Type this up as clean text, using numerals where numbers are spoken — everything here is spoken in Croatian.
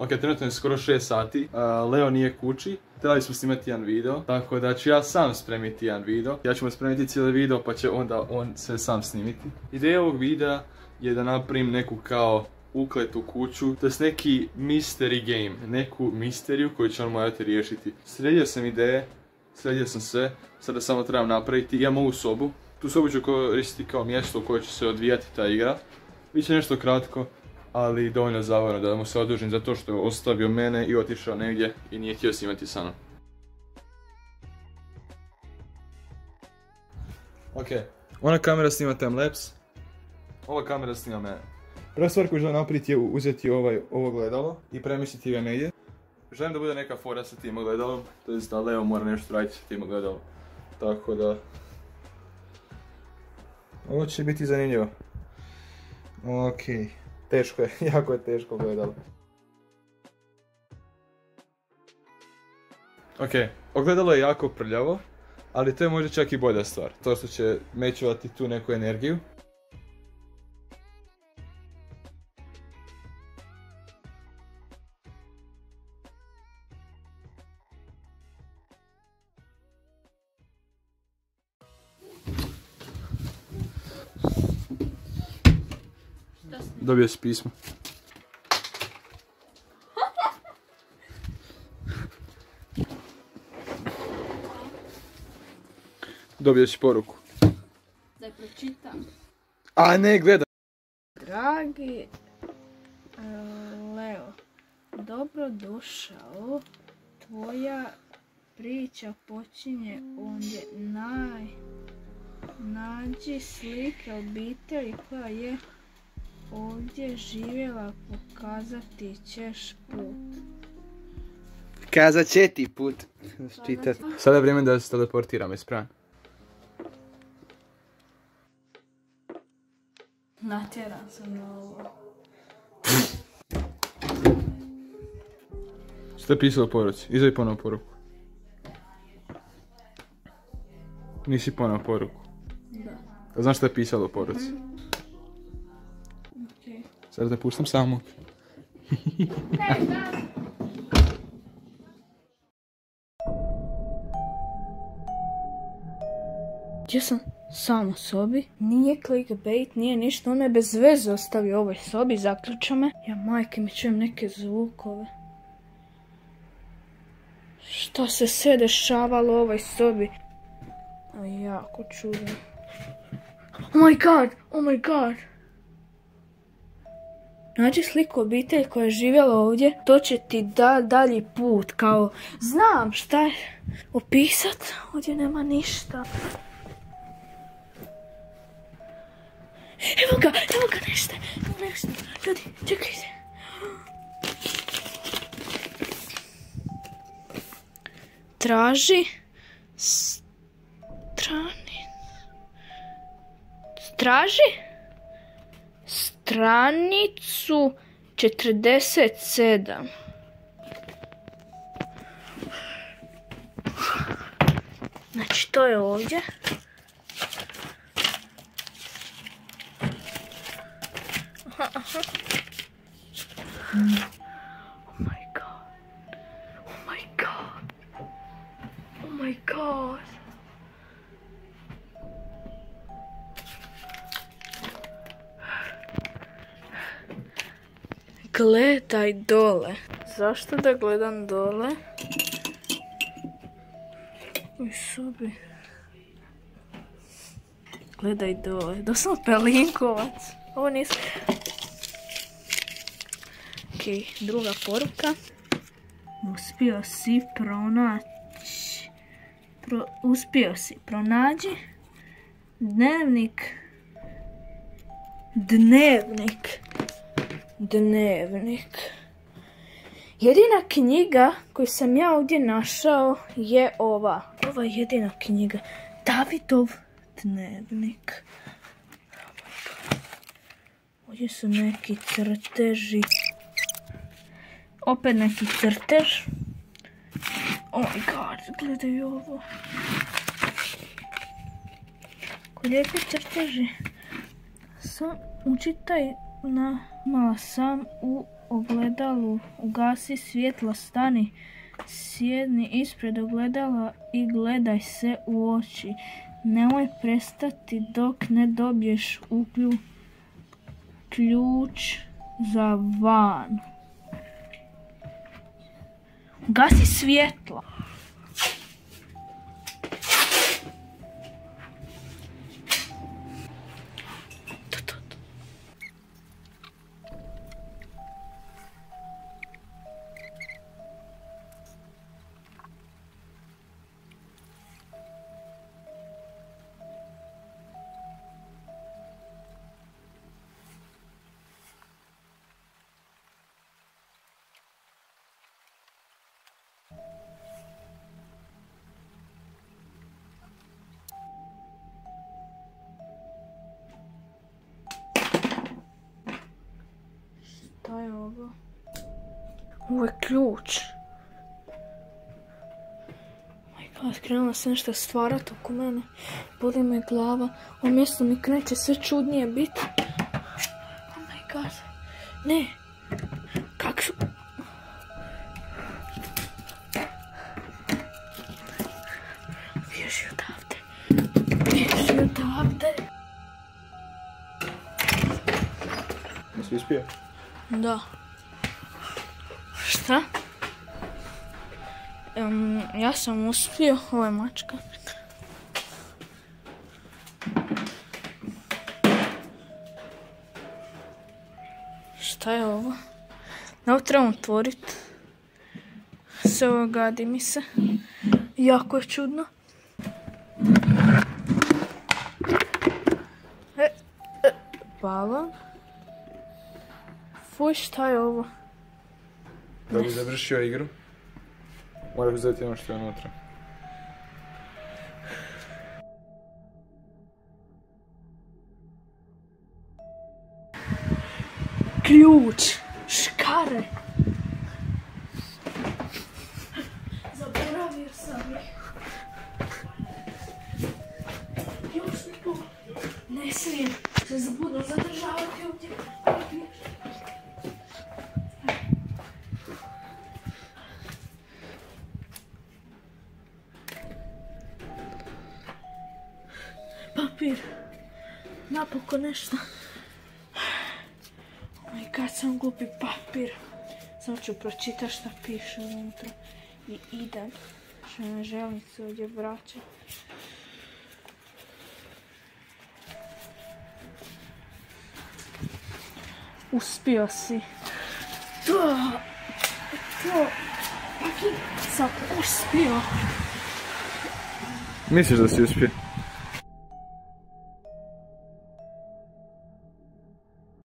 Ok, trenutno je skoro 6 sati, Leo nije kući, trebali smo snimati jedan video, tako da ću ja sam spremiti jedan video. Ja ću mu spremiti cijeli video pa će onda on sve sam snimiti. Ideja ovog videa je da napravim neku kao ukletu kuću, to je neki mystery game, neku misteriju koju će on morati riješiti. Sredio sam ideje, sredio sam sve, sada samo trebam napraviti. Imam ovu sobu, tu sobu ću koristiti kao mjesto u kojoj će se odvijati ta igra. Biće nešto kratko, ali dovoljno zabavno da mu se odužim zato što je ostavio mene i otišao negdje i nije htio snimati sa mnom. Ok, ona kamera snima timelapse, ova kamera snima mene. Prva stvar koju želim napraviti je uzeti ovo gledalo i premjestiti ga negdje. Želim da bude neka fora sa tim gledalom, to je da Leo mora nešto raditi sa tim gledalom. Tako da... Ovo će biti zanimljivo. Ok, teško je, jako je teško gledalo. Ok, ogledalo je jako prljavo, ali to je možda čak i bolja stvar. To što će mečuvati tu neku energiju. Dobio si pismo. Dobio si poruku. Da je pročitam. A ne, gledaj. Dragi Leo, dobro došao. Tvoja priča počinje ondje. Nađi slike obitelji koja je ovdje živjela, pokazati ćeš put. Kazat će ti put. Sada je vrijeme da se teleportiram, je spreman? Natjeram se na ovo. Što je pisalo u poruci? Izvaji ponovo poruku. Nisi ponovo poruku? Da. Znaš što je pisalo u poruci? Sada te pustam samog. Gdje sam sam u sobi? Nije clickbait, nije ništa, on me bez veze ostavio u ovoj sobi, zaključa me. Ja majke mi čujem neke zvukove. Što se sve dešavalo u ovoj sobi? A jako čudno. Oh my god, oh my god. Nađi sliku obitelji koja je živjela ovdje, to će ti dalji put, kao znam šta je opisat, ovdje nema ništa. Evo ga nešto, ljudi, čekajte. Traži stranicu 47. Znači to je ovdje. Aha. Oh my god. Oh my god. Oh my god. Gledaj dole. Zašto da gledam dole? U sobi. Gledaj dole. Doslovno pelinkovac. Ovo nisam... Ok, druga poruka. Uspio si pronaći... Uspio si pronađi dnevnik. Jedina knjiga koju sam ja ovdje našao je ova. Ova je jedina knjiga. Davidov dnevnik. Ovdje su neki crteži. Opet neki crtež. Oh my god, gledaj ovo. Ko lijepi crteži. Sam učitaj na malo sam u ogledalu, ugasi svjetlo, stani, sjedni ispred ogledala i gledaj se u oči. Nemoj prestati dok ne dobiješ ključ za van. Gasi svjetlo. Šta je ovo? Ovo je ključ. Krenula sam nešto stvarati oko mene. Boli me glava. Ovo mjesto mi kreće sve čudnije biti. Oh my god. Ne. Kak su... Bježi odavde. Bježi odavde. Jesi uspio? Da. Šta? Ja sam uspio, ovo je mačka. Šta je ovo? Ovo trebam otvoriti. Sve ovo gadi mi se. Jako je čudno. Balon. Fuj, šta je ovo? Da bi završio igru, moraš uzeti ono što je unutra. Ključ! Škare! Zaboravio sam ih. Ključ mi tu. Ne smijem se budno zadržavati ovdje. Papir. Napokon nešto. Oh my god, sam glupi papir. Samo ću pročitati šta piše unutra. I idem. Što ne želim se ovdje vraćati. Uspio si. Papir sam uspio. Misliš da si uspio?